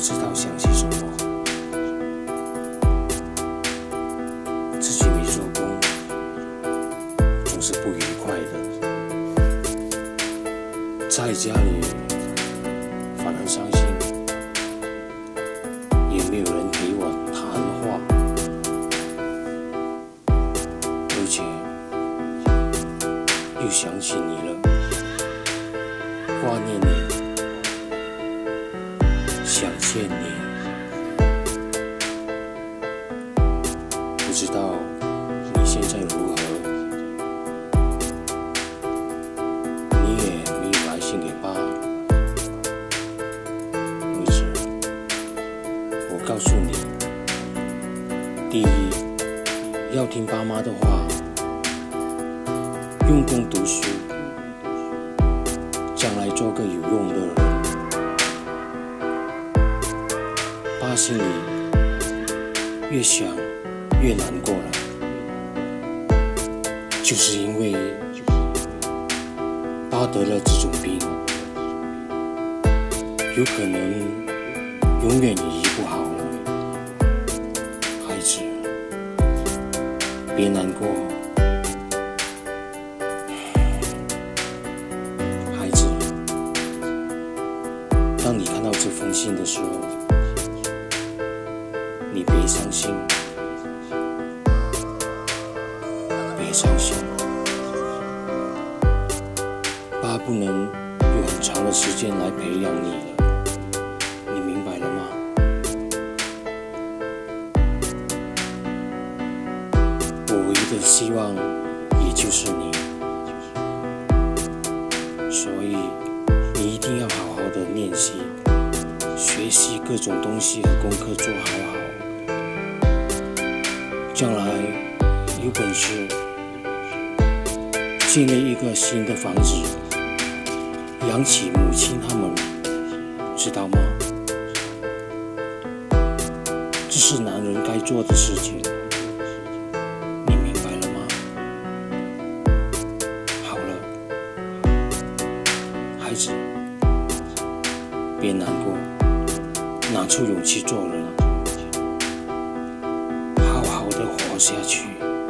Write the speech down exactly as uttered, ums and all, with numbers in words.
知道想些什么，自己没做工，总是不愉快的，在家里反而伤心，也没有人陪我谈话，而且又想起你了，挂念你，想见你，不知道你现在如何？你也没有来信给爸。儿子，我告诉你，第一，要听爸妈的话，用功读书，将来做个有用的人。爸心里越想越难过了，就是因为爸得了这种病，有可能永远也医不好了。孩子，别难过。孩子，当你看到这封信的时候，你别伤心，别伤心，爸不能有很长的时间来培养你了，你明白了吗？我唯一的希望也就是你，所以你一定要好好的练习，学习各种东西和功课做好好。将来有本事建立一个新的房子，养起母亲他们，知道吗？这是男人该做的事情，你明白了吗？好了，孩子，别难过，拿出勇气做人，好好的活下去。